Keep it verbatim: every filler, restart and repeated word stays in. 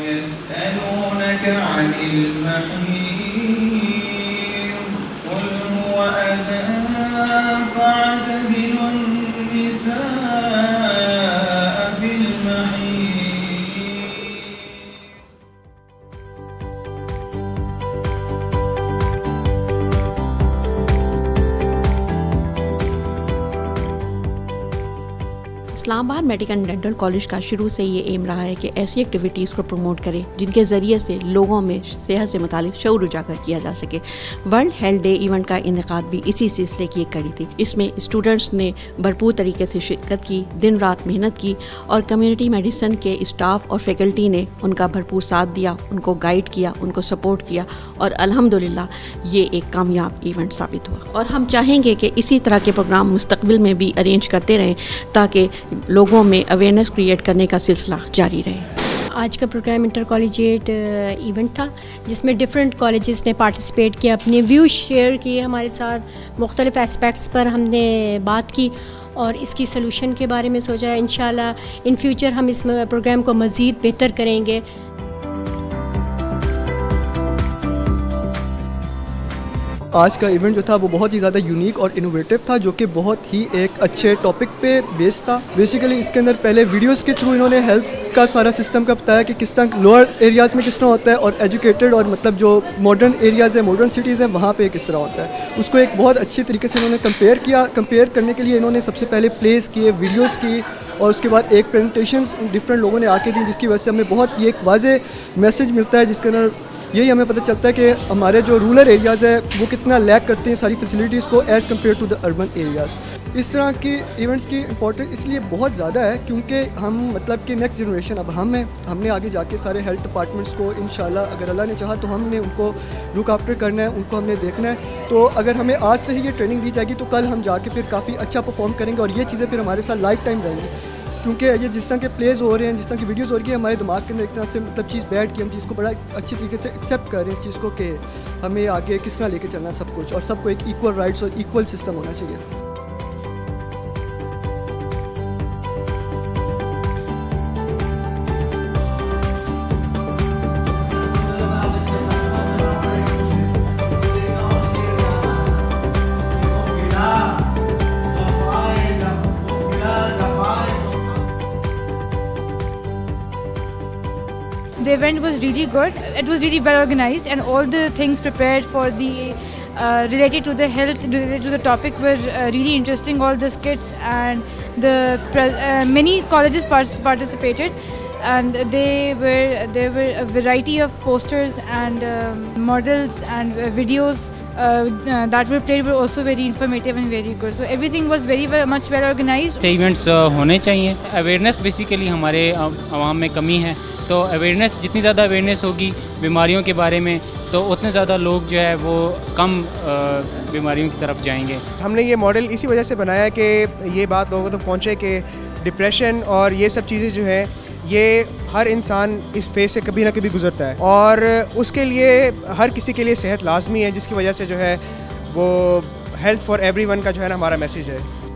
يسألونك عن المحيض قل هو أذى فاعتزلوا النساء في المحيض. Islamabad medical and dental college का शुरू से ये एम रहा है कि ऐसी एक्टिविटीज़ को प्रमोट करें जिनके ज़रिए से लोगों में सेहत से मुतालिक शऊर उजागर किया जा सके। वर्ल्ड हेल्थ डे इवेंट का इनेकाद भी इसी सिलसिले की एक कड़ी थी। इसमें स्टूडेंट्स ने भरपूर तरीके से शिरकत की, दिन रात मेहनत की और कम्युनिटी मेडिसिन के स्टाफ और फैकल्टी ने उनका भरपूर साथ दिया, उनको गाइड किया, उनको सपोर्ट किया और अल्हम्दुलिल्लाह ये एक कामयाब इवेंट साबित हुआ। और हम चाहेंगे कि इसी तरह के प्रोग्राम मुस्तकबिल में भी अरेंज करते रहें ताकि लोगों में अवेयरनेस क्रिएट करने का सिलसिला जारी रहे। आज का प्रोग्राम इंटर कॉलेजिएट इवेंट था जिसमें डिफरेंट कॉलेजेस ने पार्टिसिपेट किया, अपने व्यूज़ शेयर किए हमारे साथ, मुख्तलिफ एस्पेक्ट्स पर हमने बात की और इसकी सलूशन के बारे में सोचा। इंशाल्लाह इन फ्यूचर हम इस प्रोग्राम को मज़ीद बेहतर करेंगे। आज का इवेंट जो था वो बहुत ही ज़्यादा यूनिक और इनोवेटिव था, जो कि बहुत ही एक अच्छे टॉपिक पे बेस्ड था। बेसिकली इसके अंदर पहले वीडियोस के थ्रू इन्होंने हेल्थ का सारा सिस्टम का बताया कि किस तरह लोअर एरियाज़ में किस तरह होता है और एजुकेटेड और मतलब जो मॉडर्न एरियाज़ हैं, मॉडर्न सिटीज़ हैं, वहाँ पे किस तरह होता है। उसको एक बहुत अच्छी तरीके से इन्होंने कंपेयर किया। कंपेयर करने के लिए इन्होंने सबसे पहले प्लेस किए, वीडियोज़ की और उसके बाद एक प्रेजेंटेशन डिफरेंट लोगों ने आके दी, जिसकी वजह से हमें बहुत ये एक वाज़ेह मैसेज मिलता है, जिसके अंदर यही हमें पता चलता है कि हमारे जो रूरल एरियाज़ है वो कितना लैक करते हैं सारी फैसिलिटीज़ को as compare to the urban areas. इस तरह की इवेंट्स की इंपॉर्टेंस इसलिए बहुत ज़्यादा है क्योंकि हम मतलब कि नेक्स्ट जनरेशन अब हम हैं, हमने आगे जाके सारे हेल्थ डिपार्टमेंट्स को इंशाल्लाह अगर अल्लाह ने चाहा तो हमने उनको लुक आफ्टर करना है, उनको हमने देखना है। तो अगर हमें आज से ही ये ट्रेनिंग दी जाएगी तो कल हम जाके फिर काफ़ी अच्छा परफॉर्म करेंगे और ये चीज़ें फिर हमारे साथ लाइफ टाइम रहेंगी, क्योंकि ये जिस तरह के प्लेज हो रहे हैं, जिस तरह की वीडियोज़ हो रही है, हमारे दिमाग के अंदर एक तरह से मतलब चीज़ बैठ के हम चीज़ को बड़ा अच्छी तरीके से एक्सेप्ट कर रहे हैं इस चीज़ को कि हमें आगे किस तरह लेके चलना सब कुछ और सबको एक इक्वल राइट्स और इक्वल सिस्टम होना चाहिए। The event was really good. It was really well organized, and all the things prepared for the uh, related to the health, related to the topic, were uh, really interesting. All the skits and the uh, many colleges participated, and they were there were a variety of posters and um, models and uh, videos uh, uh, that were played were also very informative and very good. So everything was very well, much well organized. Events होने चाहिए। Awareness basically हमारे आवाम में कमी है, तो awareness जितनी ज़्यादा awareness होगी बीमारियों के बारे में तो उतने ज़्यादा लोग जो है वो कम बीमारियों की तरफ जाएंगे। हमने ये मॉडल इसी वजह से बनाया कि ये बात लोगों तक पहुँचे कि डिप्रेशन और ये सब चीज़ें जो है ये हर इंसान इस फेज से कभी ना कभी गुजरता है और उसके लिए हर किसी के लिए सेहत लाजमी है, जिसकी वजह से जो है वो हेल्थ फॉर एवरीवन का जो है ना हमारा मैसेज है।